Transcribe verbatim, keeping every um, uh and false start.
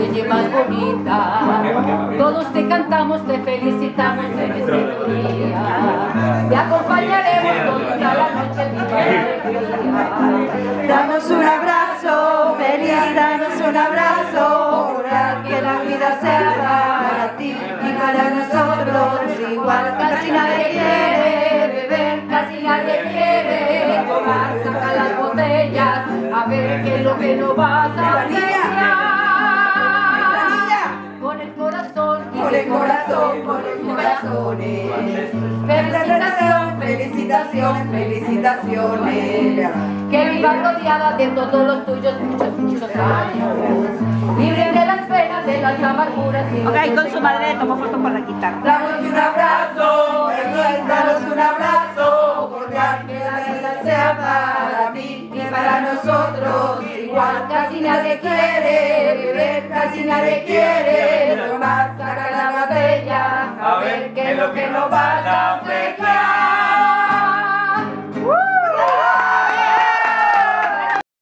noche más bonita. Todos te cantamos, te felicitamos en este día. Te acompañaremos toda la noche, viva la alegría. Danos un abrazo, feliz, danos un abrazo, para que la vida sea para ti y para nosotros igual. Casi nadie quiere beber, casi nadie quiere tomar, saca las botellas, a ver qué es lo que nos vas a apreciar. Con el corazón, con el corazón, con los corazones. Felicitación, felicitación, felicitaciones. que viva rodeada de todos los tuyos muchos, muchos años. Libre de las penas, de las amarguras. Y ok, con su madre le tomo foto con la guitarra. Damos un abrazo, damos un abrazo, cordial, que la vida sea para ti y para nosotros igual. Casi nadie quiere beber, casi nadie quiere tomar, saca la botella, a ver qué es lo que nos vas a hacer.